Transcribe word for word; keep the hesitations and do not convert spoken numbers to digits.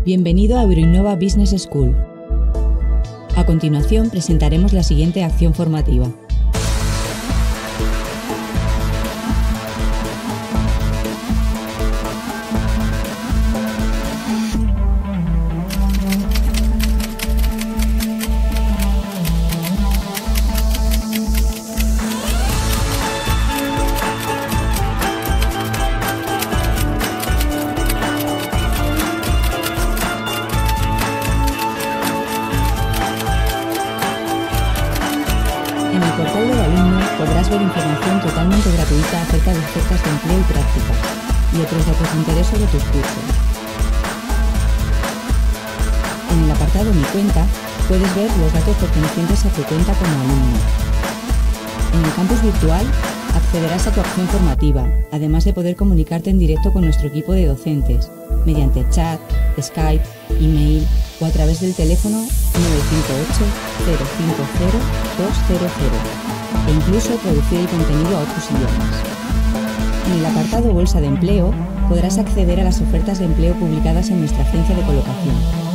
Bienvenido a Euroinnova Business School. A continuación presentaremos la siguiente acción formativa. En el portal del alumno podrás ver información totalmente gratuita acerca de ofertas de empleo y prácticas y otros datos de interés sobre tus cursos. En el apartado Mi cuenta puedes ver los datos pertenecientes a tu cuenta como alumno. En el campus virtual accederás a tu acción formativa, además de poder comunicarte en directo con nuestro equipo de docentes, mediante chat, Skype, email o a través del teléfono nueve cinco ocho, cero cinco cero, dos cero cero e incluso traducir el contenido a otros idiomas. En el apartado Bolsa de Empleo podrás acceder a las ofertas de empleo publicadas en nuestra agencia de colocación.